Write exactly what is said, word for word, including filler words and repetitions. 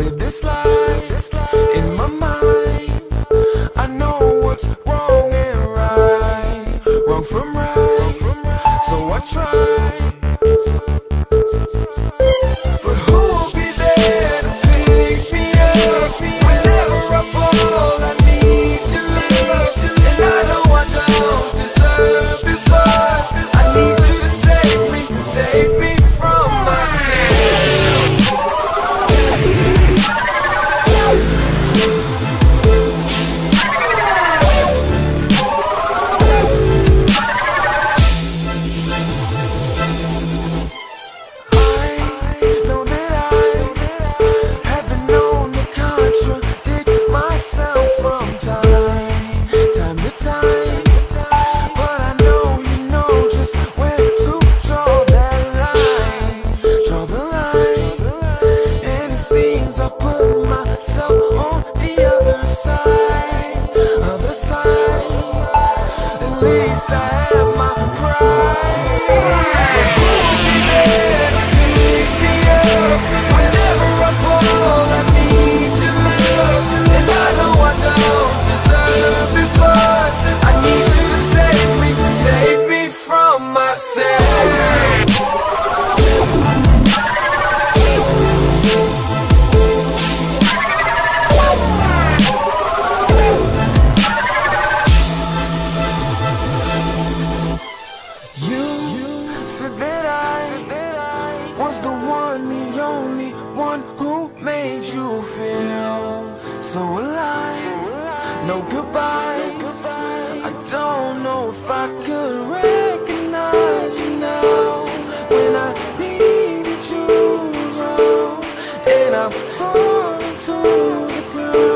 live this life in my mind. I know what's wrong and right, wrong from right, so I try. But who will be there to pick me up whenever I fall? I need your love, and I know I don't deserve this love. I need you to save me, save me from myself. Was the one, the only one who made you feel so alive. No goodbyes. I don't know if I could recognize you now when I needed you around, and I'm falling to the ground.